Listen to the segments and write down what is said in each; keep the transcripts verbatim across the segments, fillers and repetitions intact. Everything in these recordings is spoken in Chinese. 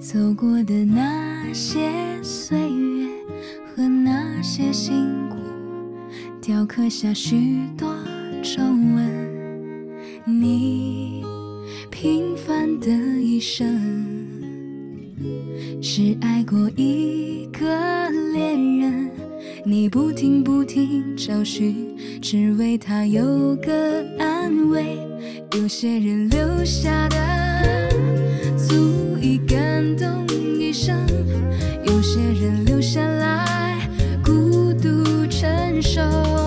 走过的那些岁月和那些辛苦，雕刻下许多皱纹。你平凡的一生，只爱过一个恋人。你不停不停找寻，只为他有个安慰。有些人留下的足以感动一生，有些人留下来孤独承受。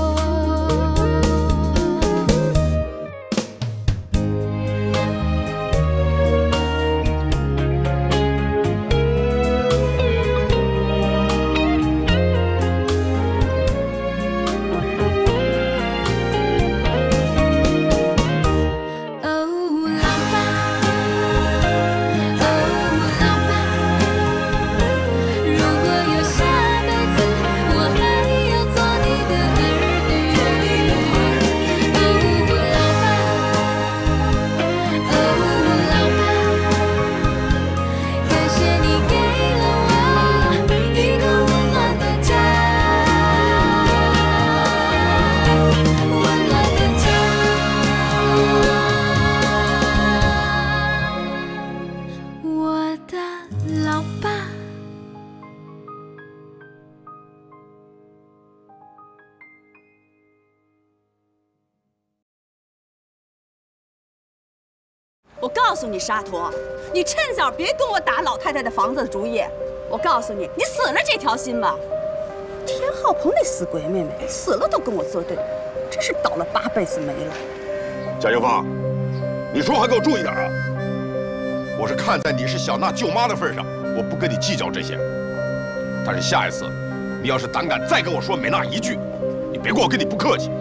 我告诉你，沙陀，你趁早别跟我打老太太的房子的主意。我告诉你，你死了这条心吧。田浩鹏那死鬼妹妹死了都跟我作对，真是倒了八辈子霉了。 贾秀芳，你说话给我注意点啊！我是看在你是小娜舅妈的份上，我不跟你计较这些。但是下一次，你要是胆敢再跟我说美娜一句，你别怪我跟你不客气。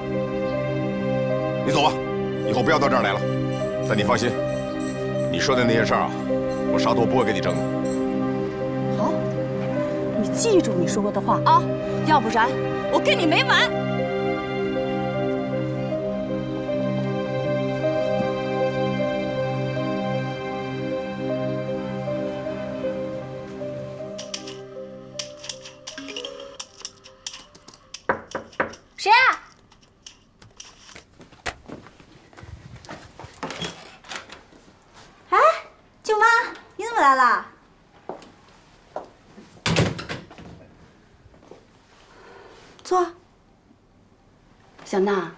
你走吧，以后不要到这儿来了。 但你放心，你说的那些事儿啊，我沙陀不会跟你争的。 好，你记住你说过的话啊，要不然我跟你没完。 谁啊？ 来了，坐。小娜，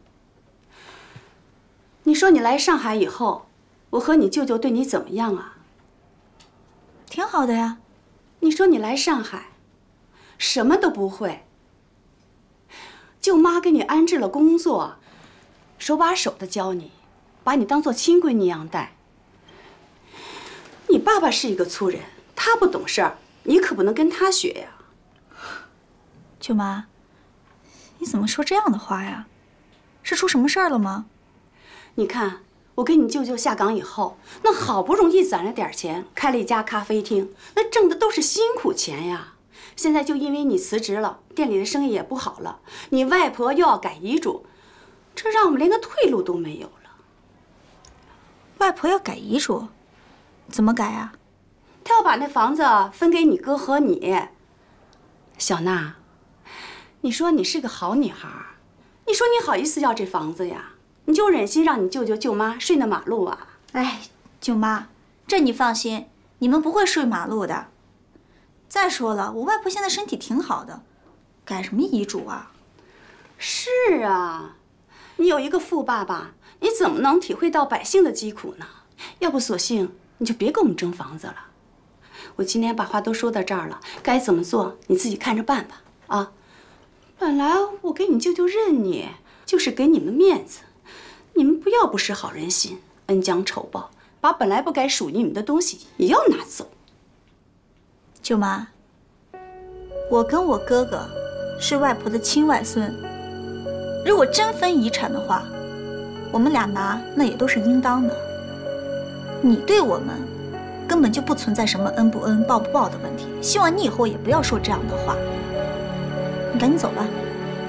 你说你来上海以后，我和你舅舅对你怎么样啊？ 挺好的呀。 你说你来上海，什么都不会，舅妈给你安置了工作，手把手的教你，把你当做亲闺女一样待。 你爸爸是一个粗人，他不懂事儿，你可不能跟他学呀。 舅妈，你怎么说这样的话呀？是出什么事儿了吗？ 你看，我跟你舅舅下岗以后，那好不容易攒了点钱，开了一家咖啡厅，那挣的都是辛苦钱呀。现在就因为你辞职了，店里的生意也不好了，你外婆又要改遗嘱，这让我们连个退路都没有了。 外婆要改遗嘱？ 怎么改啊？ 他要把那房子分给你哥和你。小娜，你说你是个好女孩，你说你好意思要这房子呀？你就忍心让你舅舅舅妈睡那马路啊？ 哎，舅妈，这你放心，你们不会睡马路的。再说了，我外婆现在身体挺好的，改什么遗嘱啊？ 是啊，你有一个富爸爸，你怎么能体会到百姓的疾苦呢？要不索性。 你就别跟我们争房子了，我今天把话都说到这儿了，该怎么做你自己看着办吧。啊，本来我给你舅舅认你，就是给你们面子，你们不要不识好人心，恩将仇报，把本来不该属于你们的东西也要拿走。 舅妈，我跟我哥哥是外婆的亲外孙，如果真分遗产的话，我们俩拿那也都是应当的。 你对我们根本就不存在什么恩不恩、报不报的问题。希望你以后也不要说这样的话。你赶紧走吧。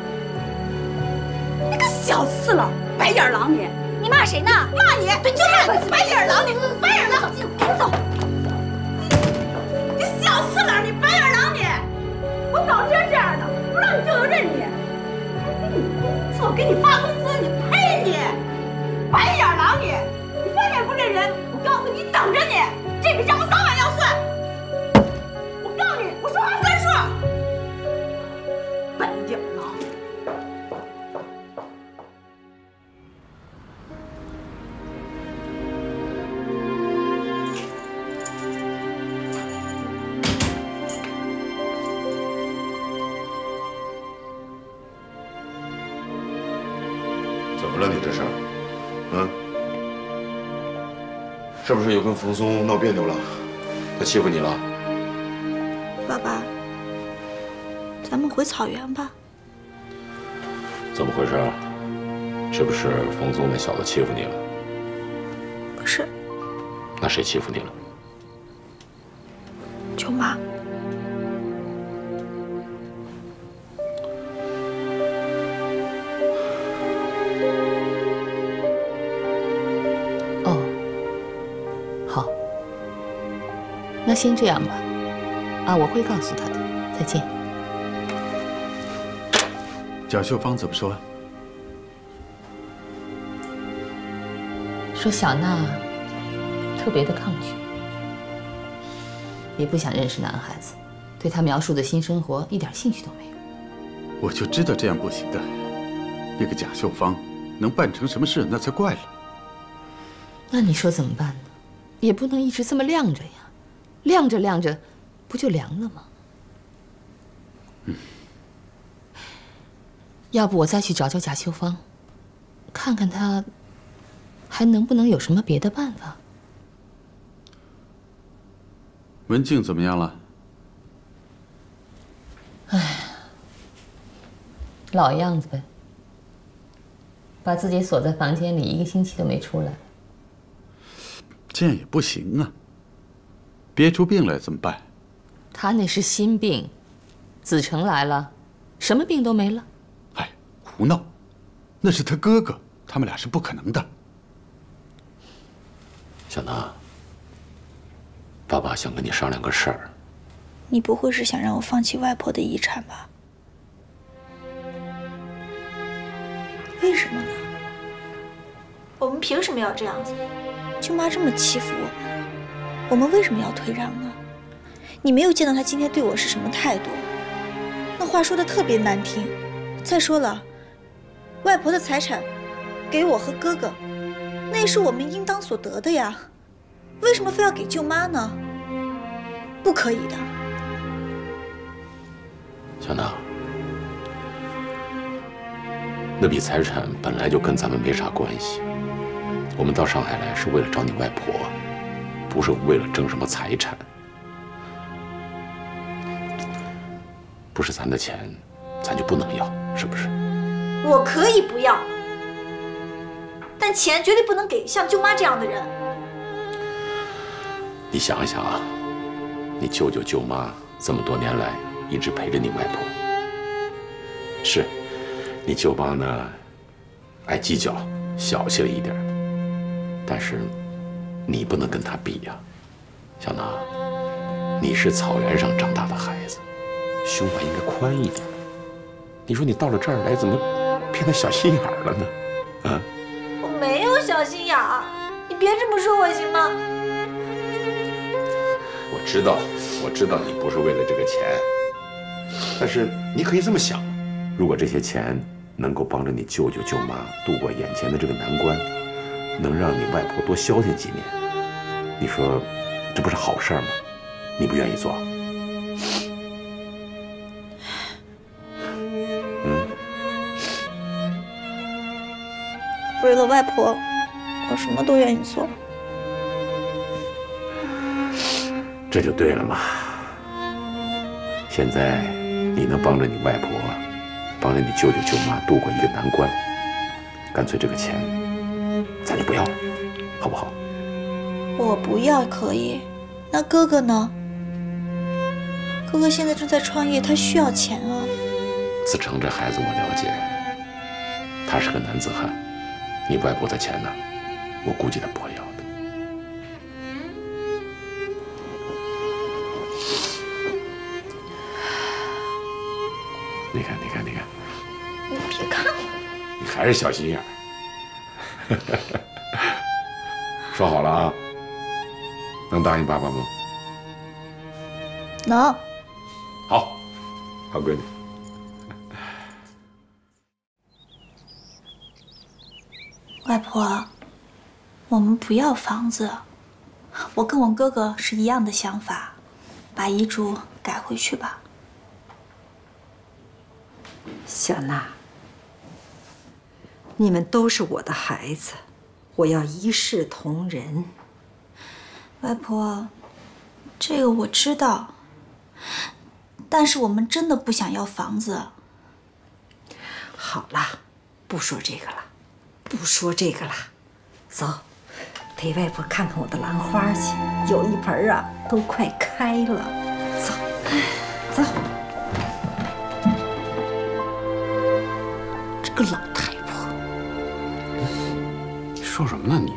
你个小刺佬，白眼狼你！ 你骂谁呢？ 骂你！对，就骂你！白眼狼你！白眼狼！赶紧走！ 你！说我给你发工资，你呸你！白眼狼你！你翻脸不认人！我告诉你，等着你！这笔账我早晚要算！我告诉你，我说话算数！白眼狼！ 怎么了？你这是？嗯？是不是又跟冯松闹别扭了？他欺负你了？ 爸爸，咱们回草原吧。 怎么回事啊？是不是冯松那小子欺负你了？ 不是。 那谁欺负你了？ 舅妈。 那先这样吧，啊，我会告诉他的。再见。 蒋秀芳怎么说？ 说小娜特别的抗拒，也不想认识男孩子，对他描述的新生活一点兴趣都没有。 我就知道这样不行的。那个蒋秀芳能办成什么事，那才怪了。 那你说怎么办呢？也不能一直这么晾着呀。晾着晾着，不就凉了吗？ 嗯。 要不我再去找找贾秀芳，看看她还能不能有什么别的办法。 文静怎么样了？ 哎，老样子呗，把自己锁在房间里一个星期都没出来。 这样也不行啊。憋出病来怎么办？ 他那是心病，子成来了，什么病都没了。 哎，胡闹！那是他哥哥，他们俩是不可能的。 小娜，爸爸想跟你商量个事儿。 你不会是想让我放弃外婆的遗产吧？为什么呢？我们凭什么要这样子？舅妈这么欺负我们。我们为什么要退让呢？你没有见到他今天对我是什么态度？那话说的特别难听。再说了，外婆的财产给我和哥哥，那也是我们应当所得的呀。为什么非要给舅妈呢？不可以的。 小娜，那笔财产本来就跟咱们没啥关系。我们到上海来是为了找你外婆。不是为了争什么财产，不是咱的钱，咱就不能要，是不是？ 我可以不要，但钱绝对不能给像舅妈这样的人。 你想一想啊，你舅舅舅妈这么多年来一直陪着你外婆，是，你舅妈呢，爱计较，小气了一点，但是。你不能跟他比呀，小娜，你是草原上长大的孩子，胸怀应该宽一点。你说你到了这儿来，怎么变得小心眼了呢？啊？ 我没有小心眼儿，你别这么说我行吗？ 我知道，我知道你不是为了这个钱，但是你可以这么想：如果这些钱能够帮着你舅舅舅妈度过眼前的这个难关，能让你外婆多消停几年。你说，这不是好事吗？你不愿意做？嗯。 为了外婆，我什么都愿意做。 这就对了嘛。现在你能帮着你外婆，帮着你舅舅舅妈度过一个难关，干脆这个钱，咱就不要了，好不好？ 我不要可以，那哥哥呢？哥哥现在正在创业，他需要钱啊。 子成这孩子我了解，他是个男子汉，你外婆的钱呢，我估计他不会要的。你看，你看，你看。 还是小心眼儿。说好了啊，能答应爸爸吗？ 能。 好，好闺女。 外婆，我们不要房子，我跟我哥哥是一样的想法，把遗嘱改回去吧。 小娜，你们都是我的孩子，我要一视同仁。 外婆，这个我知道，但是我们真的不想要房子。 好了，不说这个了，不说这个了，走，陪外婆看看我的兰花去，有一盆啊，都快开了。走，走。这个老太婆， 你说什么呢你？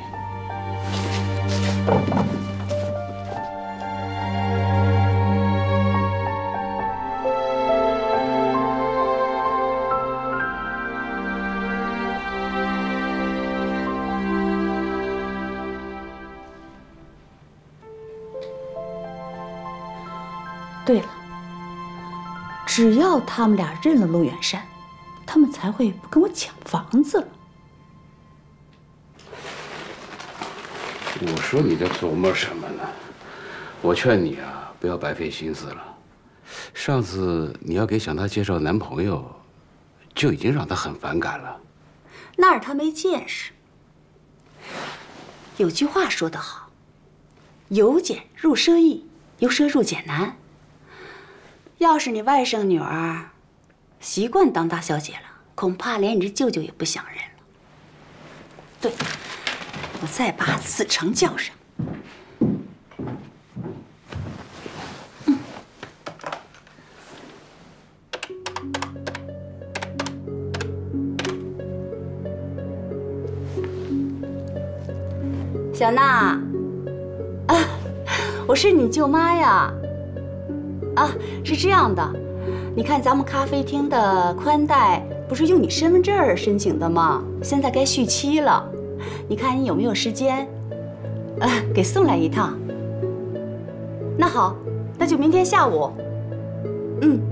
对了，只要他们俩认了陆远山，他们才会不跟我抢房子了。 我说你在琢磨什么呢？我劝你啊，不要白费心思了。上次你要给小娜介绍男朋友，就已经让她很反感了。 那是他没见识。有句话说得好，由俭入奢易，由奢入俭难。要是你外甥女儿习惯当大小姐了，恐怕连你这舅舅也不想认了。对，我再把子成叫上。嗯。小娜，啊，我是你舅妈呀。啊，是这样的，你看咱们咖啡厅的宽带不是用你身份证申请的吗？现在该续期了，你看你有没有时间，呃，给送来一趟。那好，那就明天下午。嗯。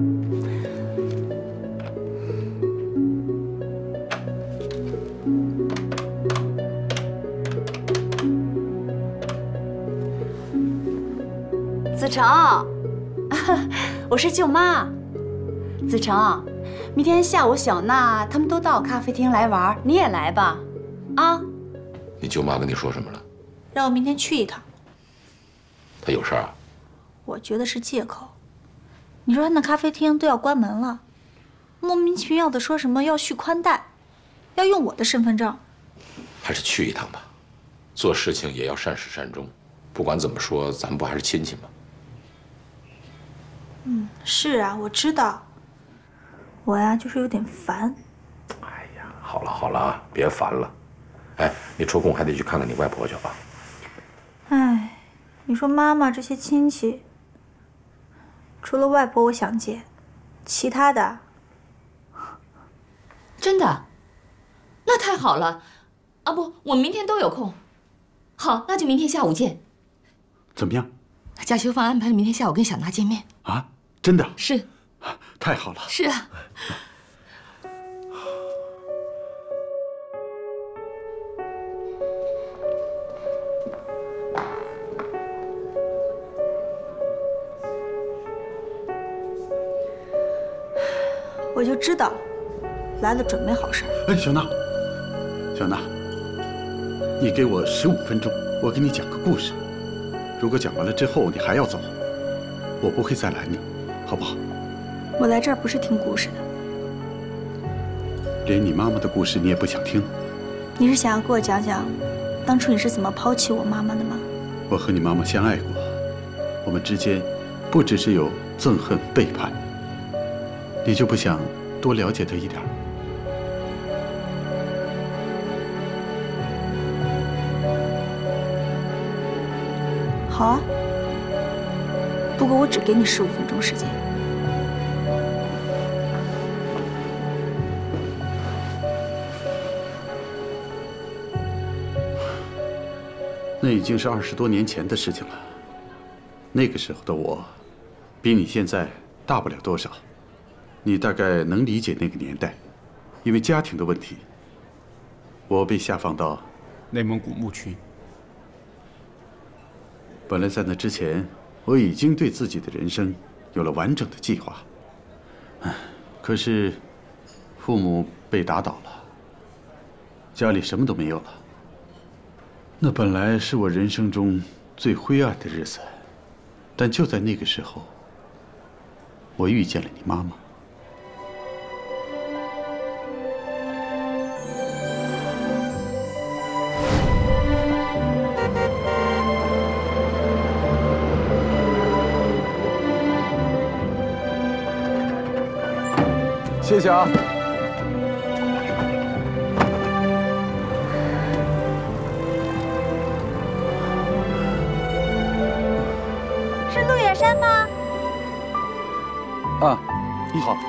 子成。我是舅妈，子成，明天下午小娜他们都到咖啡厅来玩，你也来吧，啊？ 你舅妈跟你说什么了？ 让我明天去一趟。 她有事啊？ 我觉得是借口。你说他那咖啡厅都要关门了，莫名其妙的说什么要续宽带，要用我的身份证。 还是去一趟吧，做事情也要善始善终。不管怎么说，咱们不还是亲戚吗？ 嗯，是啊，我知道。我呀，就是有点烦。 哎呀，好了好了啊，别烦了。哎，你抽空还得去看看你外婆去吧。 哎，你说妈妈这些亲戚，除了外婆我想见，其他的…… 真的？那太好了。啊不，我明天都有空。好，那就明天下午见。 怎么样？ 贾秀芳安排了明天下午跟小娜见面。 啊？真的？ 是。 太好了。 是啊。 我就知道，来了准没好事。 哎，小娜，小娜，你给我十五分钟，我给你讲个故事。如果讲完了之后你还要走，我不会再拦你，好不好？ 我来这儿不是听故事的。 连你妈妈的故事你也不想听？ 你是想要给我讲讲，当初你是怎么抛弃我妈妈的吗？ 我和你妈妈相爱过，我们之间不只是有憎恨背叛。你就不想多了解她一点？ 好啊，不过我只给你十五分钟时间。 那已经是二十多年前的事情了。那个时候的我，比你现在大不了多少。你大概能理解那个年代，因为家庭的问题，我被下放到内蒙古牧区。 本来在那之前，我已经对自己的人生有了完整的计划。可是，父母被打倒了，家里什么都没有了。那本来是我人生中最灰暗的日子，但就在那个时候，我遇见了你妈妈。 谢谢啊。 是陆远山吗？ 啊，你好。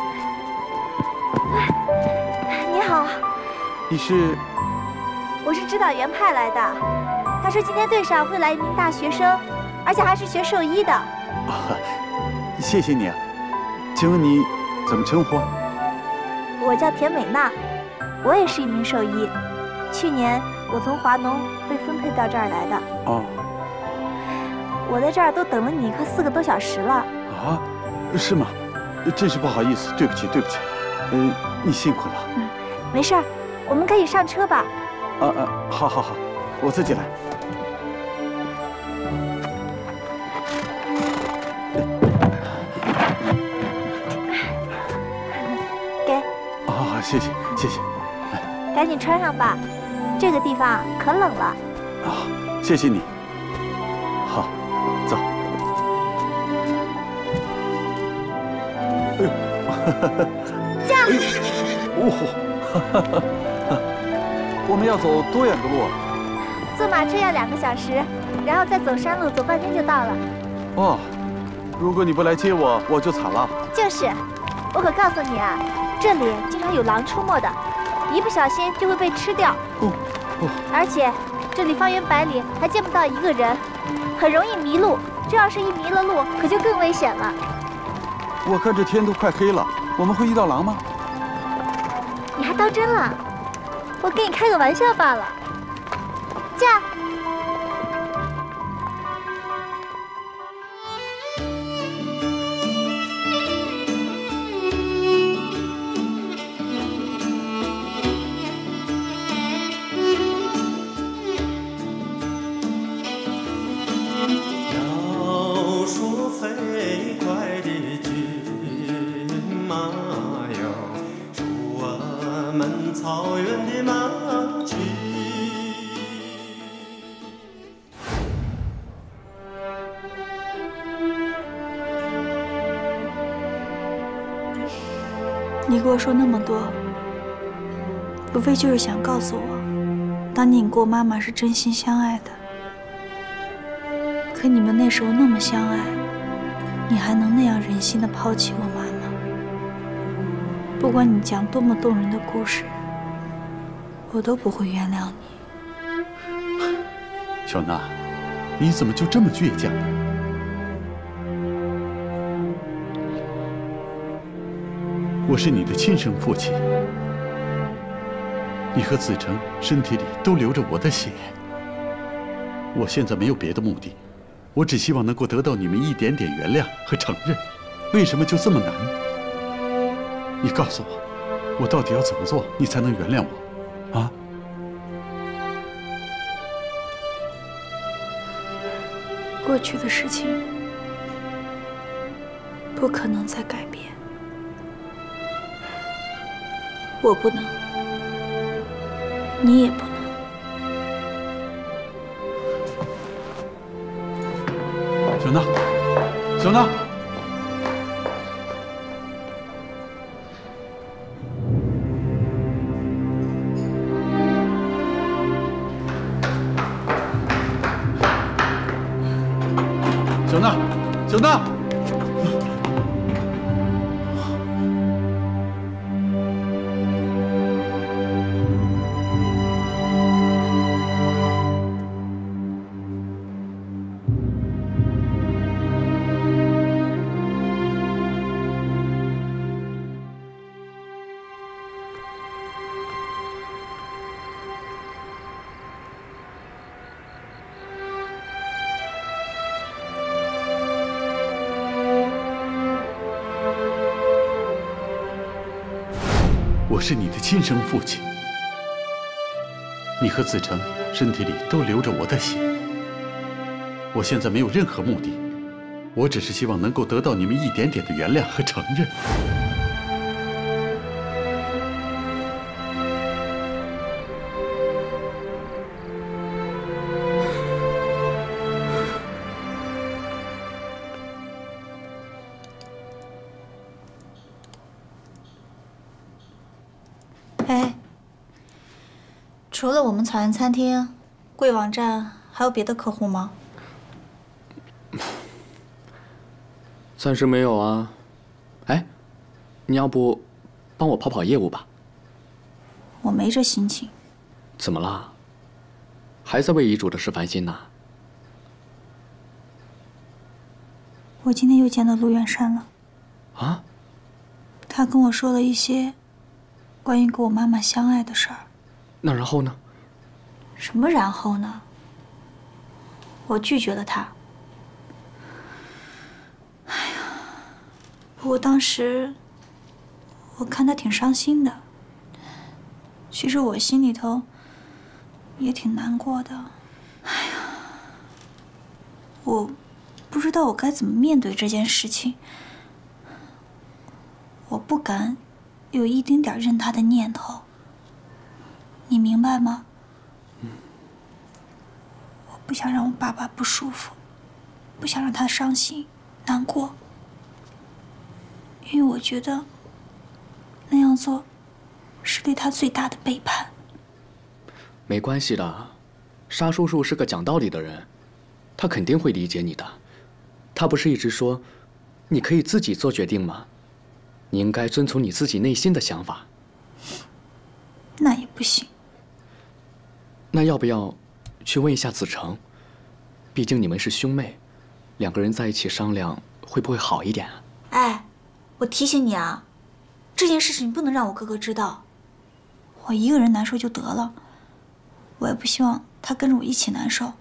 你好， 你是？ 我是指导员派来的。他说今天队上会来一名大学生，而且还是学兽医的。 啊，谢谢你啊。请问你怎么称呼？ 我叫田美娜，我也是一名兽医。去年我从华农被分配到这儿来的。 哦。 我在这儿都等了你快四个多小时了。 啊，是吗？真是不好意思，对不起，对不起。嗯，你辛苦了。 嗯，没事儿，我们赶紧上车吧。 啊啊，好好好，我自己来。 给。 啊，谢谢谢谢。 赶紧穿上吧，这个地方可冷了。 啊，谢谢你。好，走。哎呦， 驾！ 哎呦，哦，我们要走多远的路啊？ 坐马车要两个小时，然后再走山路，走半天就到了。 哦，如果你不来接我，我就惨了。 就是，我可告诉你啊，这里经常有狼出没的，一不小心就会被吃掉。 哦哦。 而且这里方圆百里还见不到一个人，很容易迷路。这要是一迷了路，可就更危险了。 我看这天都快黑了，我们会遇到狼吗？ 你还当真了？我跟你开个玩笑罢了。驾！ 要说飞快的骏马哟，出我们草原的马驹。 你跟我说那么多，无非就是想告诉我，当年你跟我妈妈是真心相爱的。可你们那时候那么相爱，你还能那样忍心的抛弃我妈妈？不管你讲多么动人的故事，我都不会原谅你。 小娜，你怎么就这么倔强呢？我是你的亲生父亲，你和子成身体里都流着我的血。我现在没有别的目的，我只希望能够得到你们一点点原谅和承认。为什么就这么难？你告诉我，我到底要怎么做，你才能原谅我？啊？ 过去的事情不可能再改变，我不能，你也不能。 小娜，小娜，小娜，小娜。 我是你的亲生父亲，你和子成身体里都流着我的血。我现在没有任何目的，我只是希望能够得到你们一点点的原谅和承认。 哎，除了我们草原餐厅，贵网站还有别的客户吗？ 暂时没有啊。哎，你要不帮我跑跑业务吧？ 我没这心情。 怎么了？还在为遗嘱的事烦心呢？ 我今天又见到陆远山了。 啊？ 他跟我说了一些关于跟我妈妈相爱的事儿。 那然后呢？ 什么然后呢？我拒绝了他。哎呀，不过当时我看他挺伤心的，其实我心里头也挺难过的。哎呀，我不知道我该怎么面对这件事情。我不敢有一丁点认他的念头，你明白吗？我不想让我爸爸不舒服，不想让他伤心难过，因为我觉得那样做是对他最大的背叛。 没关系的，沙叔叔是个讲道理的人，他肯定会理解你的。他不是一直说，你可以自己做决定吗？你应该遵从你自己内心的想法。 那也不行。 那要不要去问一下子成？毕竟你们是兄妹，两个人在一起商量会不会好一点啊？ 哎，我提醒你啊，这件事情不能让我哥哥知道。我一个人难受就得了，我也不希望他跟着我一起难受。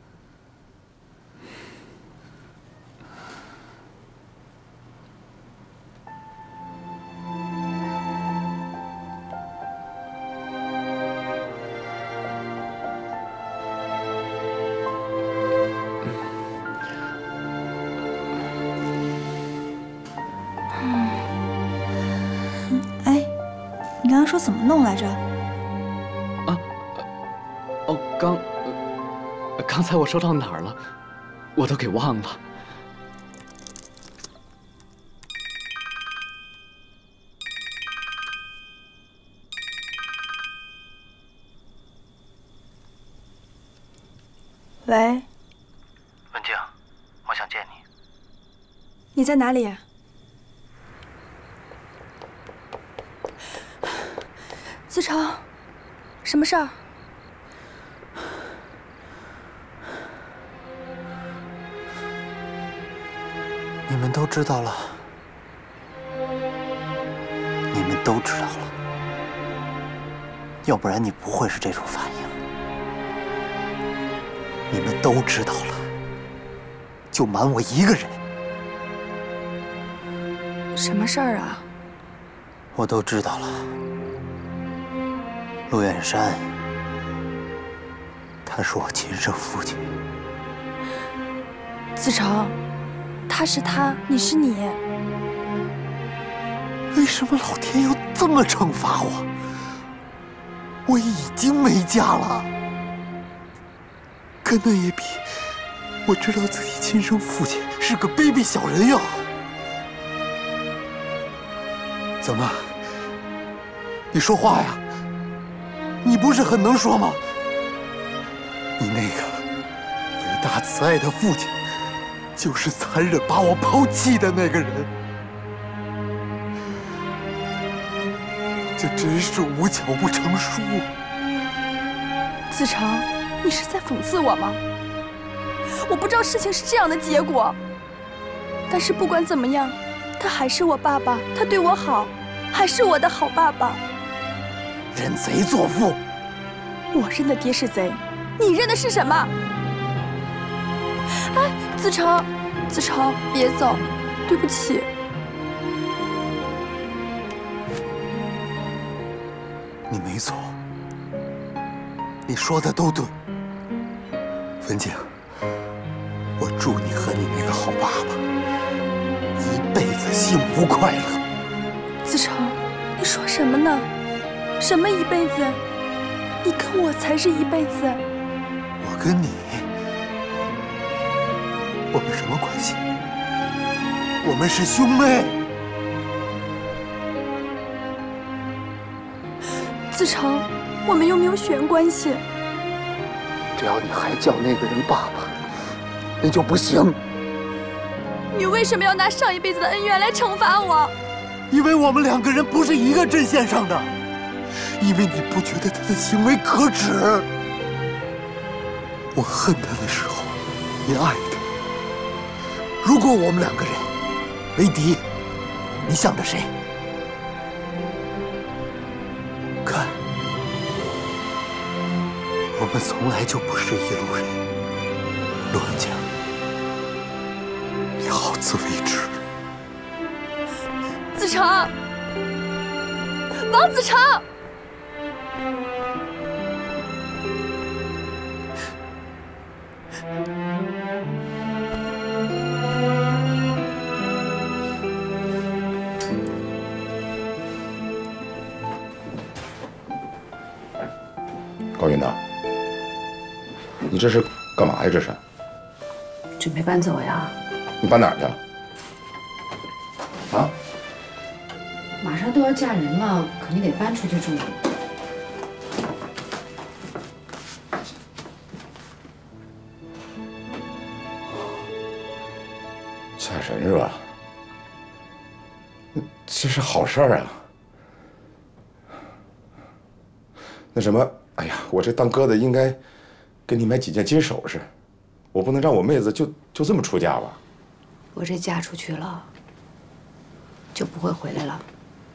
你刚刚说怎么弄来着？ 啊，哦，刚，呃，刚才我说到哪儿了？我都给忘了。 喂， 文静，我想见你。 你在哪里？子成，什么事儿？ 你们都知道了，你们都知道了，要不然你不会是这种反应。你们都知道了，就瞒我一个人。 什么事儿啊？ 我都知道了。陆远山，他是我亲生父亲。 子成，他是他，你是你。 为什么老天要这么惩罚我？我已经没家了，跟那也比，我知道自己亲生父亲是个卑鄙小人要好。怎么？你说话呀！你不是很能说吗？你那个伟大慈爱的父亲，就是残忍把我抛弃的那个人。这真是无巧不成书啊！ 子成，你是在讽刺我吗？我不知道事情是这样的结果，但是不管怎么样，他还是我爸爸，他对我好，还是我的好爸爸。 认贼作父， 我认的爹是贼，你认的是什么？哎，子成，子成，别走，对不起。 你没错，你说的都对。文静，我祝你和你那个好爸爸一辈子幸福快乐。 子成，你说什么呢？什么一辈子？你跟我才是一辈子。 我跟你，我们什么关系？我们是兄妹。 子成，我们又没有血缘关系。 只要你还叫那个人爸爸，那就不行。 你为什么要拿上一辈子的恩怨来惩罚我？ 因为我们两个人不是一个阵线上的，因为你不觉得他的行为可耻。我恨他的时候，你爱他。如果我们两个人为敌，你想着谁？看，我们从来就不是一路人。陆文静，你好自为之。 子成，王子成。 高云呐，你这是干嘛呀？这是准备搬走呀？ 你搬哪儿去？啊？ 马上都要嫁人了，肯定得搬出去住。 嫁人是吧？这是好事儿啊。那什么，哎呀，我这当哥的应该给你买几件金首饰，我不能让我妹子就就这么出嫁吧？ 我这嫁出去了，就不会回来了。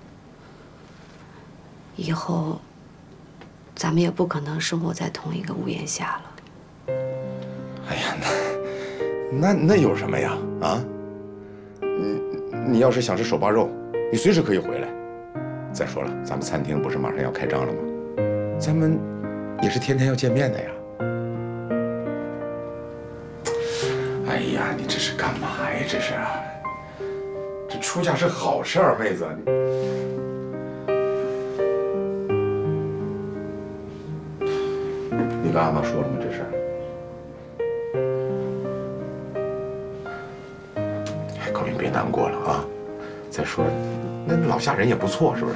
以后，咱们也不可能生活在同一个屋檐下了。 哎呀，那那那有什么呀？啊，你你要是想吃手扒肉，你随时可以回来。再说了，咱们餐厅不是马上要开张了吗？咱们也是天天要见面的呀。哎呀，你这是干嘛呀？这是，这出嫁是好事儿，妹子。你跟阿妈说了吗？这事儿？哎，高云别难过了啊。再说，那老夏人也不错，是不是？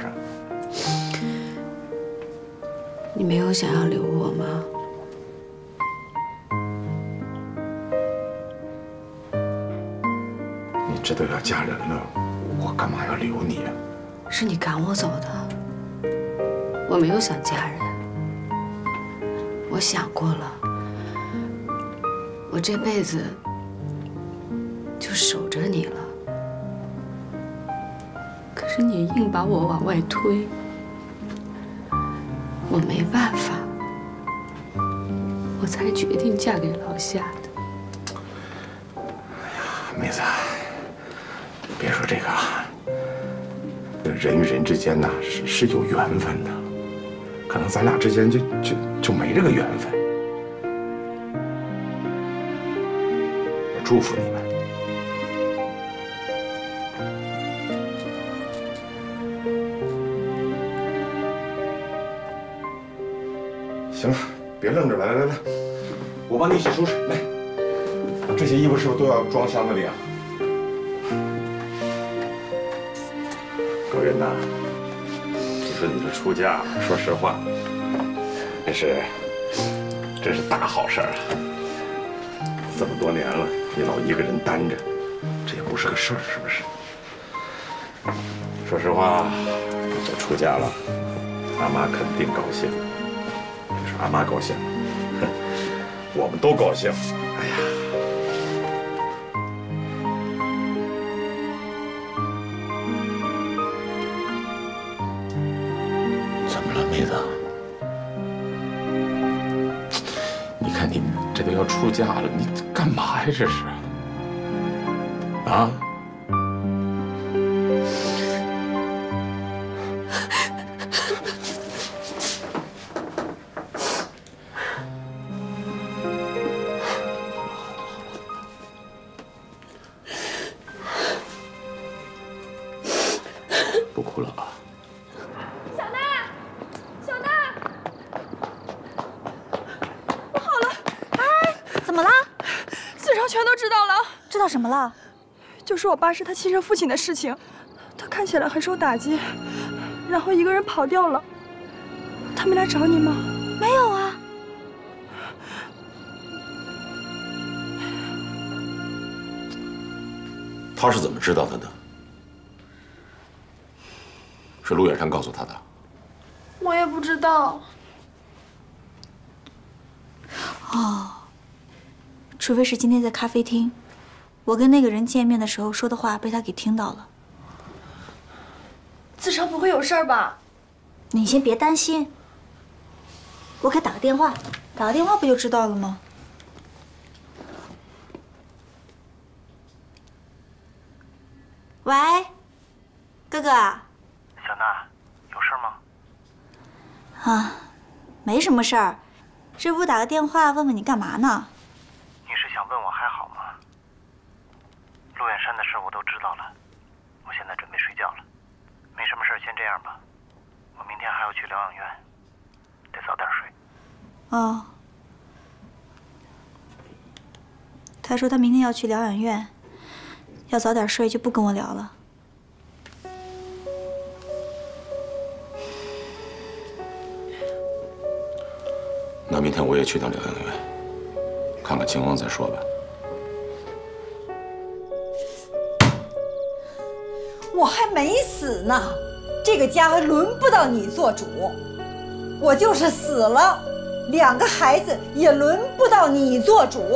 你没有想要留我吗？ 你这都要嫁人了，我干嘛要留你啊？ 是你赶我走的，我没有想嫁人。我想过了，我这辈子就守着你了。可是你硬把我往外推，我没办法，我才决定嫁给老夏的。 哎呀，妹子，别说这个啊，人与人之间呐是是有缘分的，可能咱俩之间就就就没这个缘分。我祝福你们。行了，别愣着了，来来来，我帮你一起收拾。来，这些衣服是不是都要装箱子里啊？高云呐，你说你这出嫁，说实话，这是真是大好事儿啊！这么多年了，你老一个人单着，这也不是个事儿，是不是？说实话，这出嫁了，阿妈肯定高兴。阿妈高兴，我们都高兴。哎呀，怎么了，妹子？你看你这都要出嫁了，你干嘛呀？这是啊？ 不哭了啊。 小娜，小娜，我好了。 哎，怎么了？ 子成全都知道了。 知道什么了？ 就是我爸是他亲生父亲的事情，他看起来很受打击，然后一个人跑掉了。他没来找你吗？ 没有啊。 他是怎么知道他的？是陆远山告诉他的。 我也不知道。 哦，除非是今天在咖啡厅，我跟那个人见面的时候说的话被他给听到了。 子成不会有事儿吧？ 你先别担心，我给他打个电话，打个电话不就知道了吗？喂，哥哥。 小娜，有事吗？ 啊，没什么事儿，这不打个电话问问你干嘛呢？ 你是想问我还好吗？陆远山的事我都知道了，我现在准备睡觉了。没什么事，先这样吧。我明天还要去疗养院，得早点睡。 哦。他说他明天要去疗养院，要早点睡，就不跟我聊了。 那明天我也去趟疗养院，看看情况再说吧。 我还没死呢，这个家还轮不到你做主。我就是死了，两个孩子也轮不到你做主。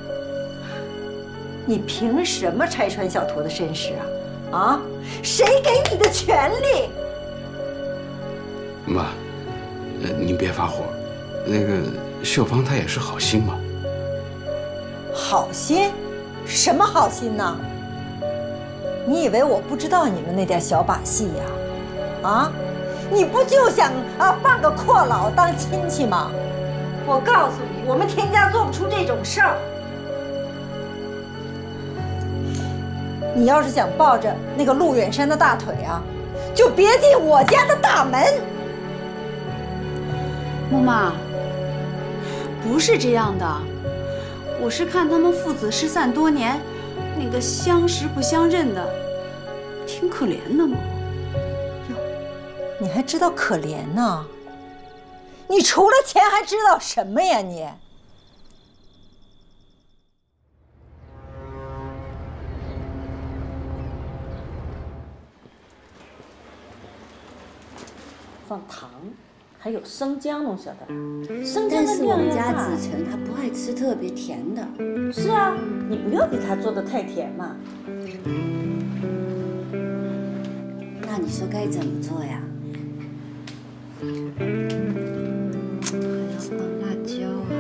你凭什么拆穿小驼的身世啊？啊，谁给你的权利？ 妈，呃，您别发火。那个秀芳她也是好心嘛。 好心？什么好心呢？你以为我不知道你们那点小把戏呀？啊，你不就想啊办个阔佬当亲戚吗？我告诉你，我们田家做不出这种事儿。你要是想抱着那个陆远山的大腿啊，就别进我家的大门。 木妈，不是这样的，我是看他们父子失散多年，那个相识不相认的，挺可怜的嘛。 哟，你还知道可怜呢？你除了钱还知道什么呀你？ 放糖，还有生姜，弄晓得？生姜但是我们家子子成他不爱吃特别甜的。 是啊，你不要给他做的太甜嘛。 那你说该怎么做呀？还要放辣椒啊，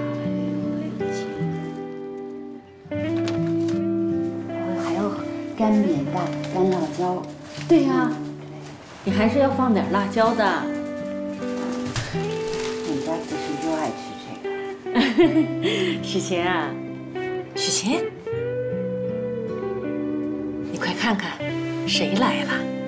还有干煸蛋、干辣椒。 对呀、啊，你还是要放点辣椒的。 我们家子成就爱吃这个。 许晴啊，许晴，你快看看，谁来了？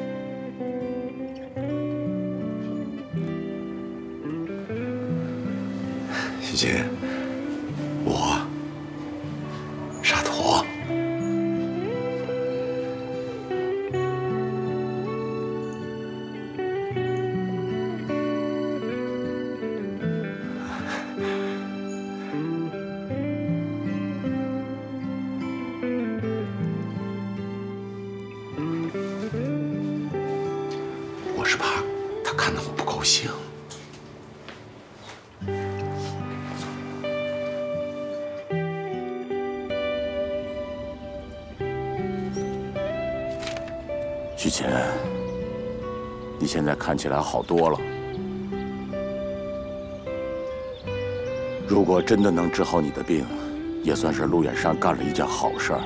许晴，我沙陀。我是怕他看到我不高兴。 许晴，你现在看起来好多了。如果真的能治好你的病，也算是陆远山干了一件好事儿。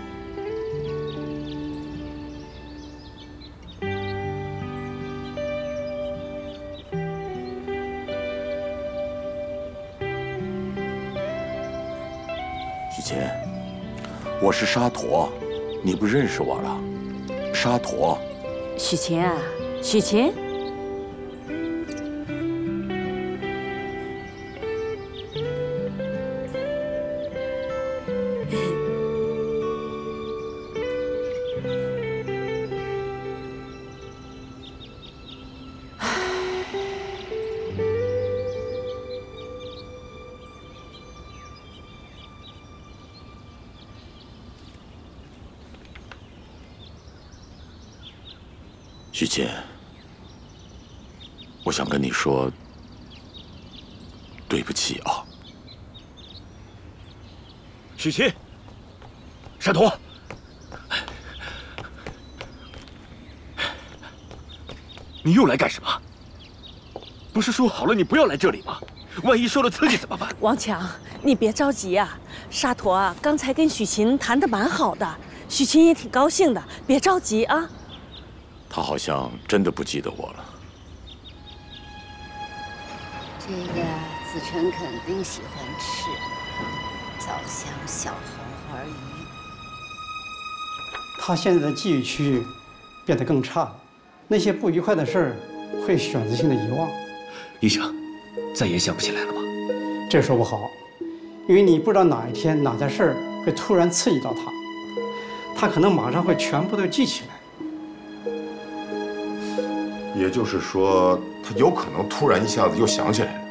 许晴，我是沙陀，你不认识我了？沙陀。 许晴啊， 许晴。 许晴，我想跟你说对不起啊。 许晴，山童，你又来干什么？不是说好了你不要来这里吗？万一受了刺激怎么办？ 王强，你别着急啊，沙陀啊，刚才跟许晴谈得蛮好的，许晴也挺高兴的，别着急啊。 他好像真的不记得我了。 这个子辰肯定喜欢吃枣香小红花鱼。 他现在的记忆区域变得更差了，那些不愉快的事儿会选择性的遗忘。 医生，再也想不起来了吗？ 这说不好，因为你不知道哪一天哪件事儿会突然刺激到他，他可能马上会全部都记起来。 也就是说，他有可能突然一下子又想起来了。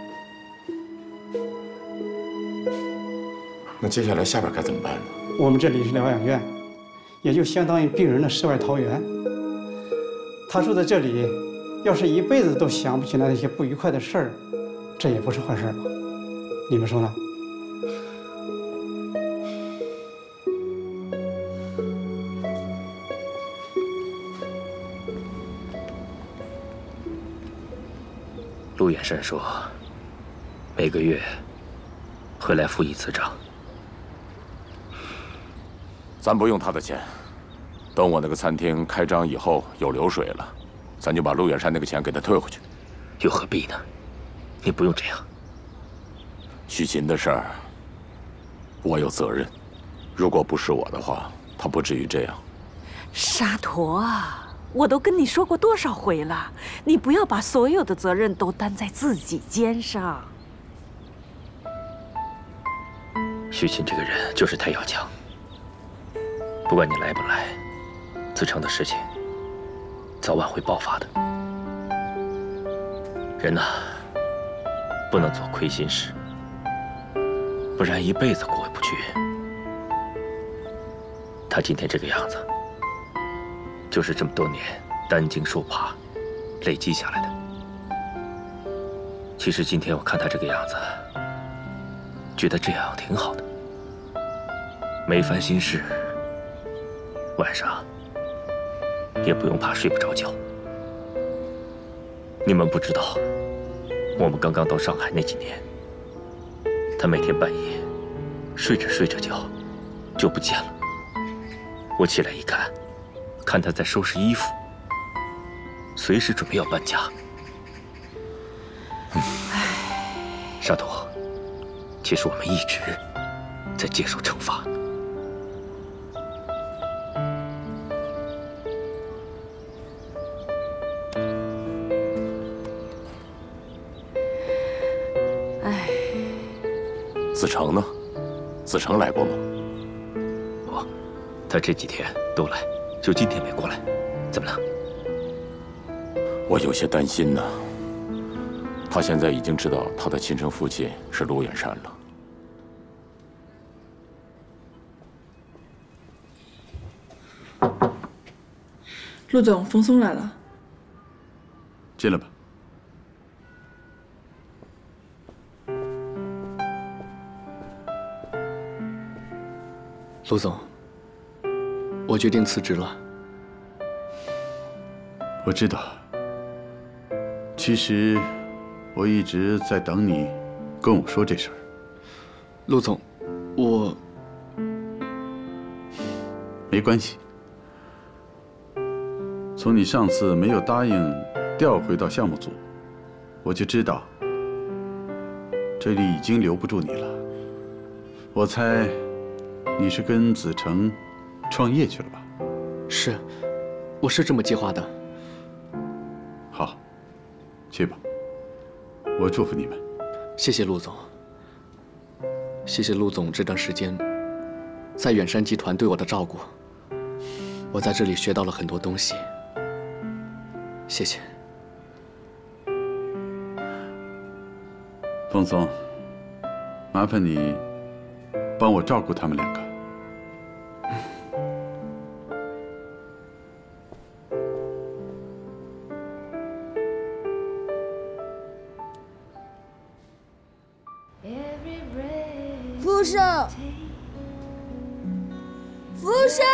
那接下来下边该怎么办呢？ 我们这里是疗养院，也就相当于病人的世外桃源。他住在这里，要是一辈子都想不起来那些不愉快的事儿，这也不是坏事吧？你们说呢？ 陆远山说，每个月会来付一次账。 咱不用他的钱，等我那个餐厅开张以后有流水了，咱就把陆远山那个钱给他退回去。 又何必呢？你不用这样。 许晴的事儿，我有责任。如果不是我的话，他不至于这样。 沙陀啊！ 我都跟你说过多少回了，你不要把所有的责任都担在自己肩上。 许晴这个人就是太要强，不管你来不来，子成的事情早晚会爆发的。人呐，不能做亏心事，不然一辈子过不去。他今天这个样子。 就是这么多年担惊受怕累积下来的。其实今天我看他这个样子，觉得这样挺好的，没烦心事，晚上也不用怕睡不着觉。你们不知道，我们刚刚到上海那几年，他每天半夜睡着睡着觉就不见了。我起来一看。 看他在收拾衣服，随时准备要搬家。沙陀，其实我们一直在接受惩罚。 哎， 子成呢？子成来过吗？ 哦，他这几天都来。 就今天没过来，怎么了？ 我有些担心呢。他现在已经知道他的亲生父亲是陆远山了。陆总，冯松来了。 进来吧。 陆总。 我决定辞职了。 我知道。其实，我一直在等你跟我说这事儿。 陆总，我没关系。从你上次没有答应调回到项目组，我就知道这里已经留不住你了。我猜你是跟子成 创业去了吧？ 是，我是这么计划的。 去吧，我祝福你们。 谢谢陆总。谢谢陆总这段时间在远山集团对我的照顾，我在这里学到了很多东西。谢谢。 风松，麻烦你帮我照顾他们两个。 福生，福生。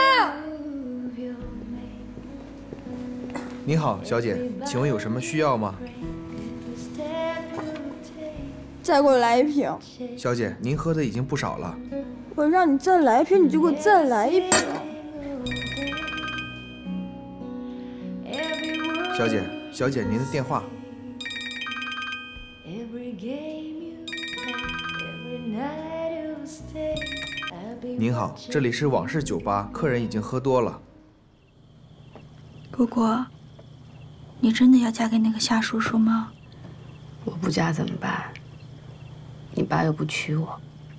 你好，小姐，请问有什么需要吗？ 再给我来一瓶。 小姐，您喝的已经不少了。 我让你再来一瓶，你就给我再来一瓶。 小姐，小姐，您的电话。您好，这里是往事酒吧，客人已经喝多了。 果果，你真的要嫁给那个夏叔叔吗？ 我不嫁怎么办？你爸又不娶我。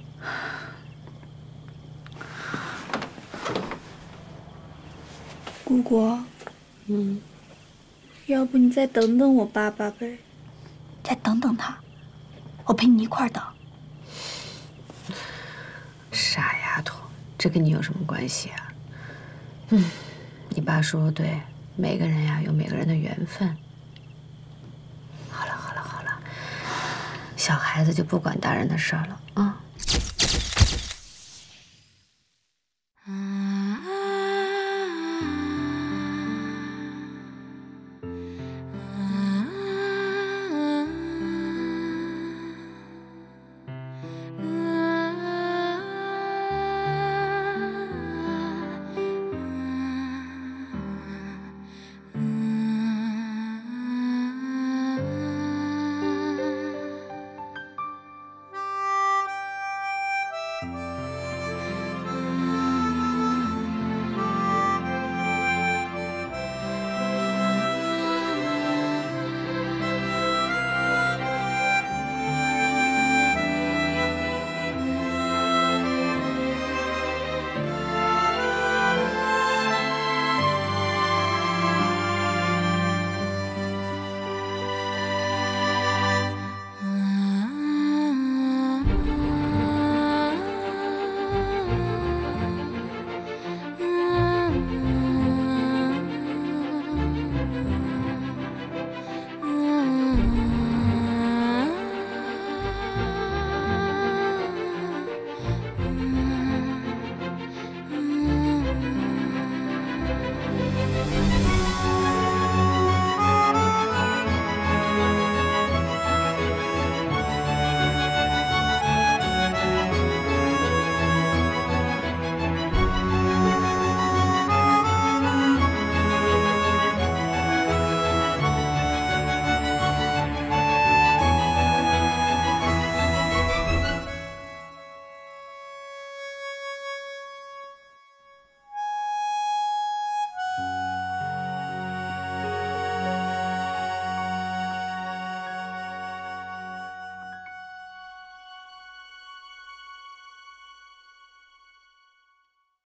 果果， 嗯， 要不你再等等我爸爸呗？再等等他，我陪你一块儿等。 傻丫头，这跟你有什么关系啊？嗯，你爸说的对，每个人呀有每个人的缘分。好了好了好了，小孩子就不管大人的事儿了啊。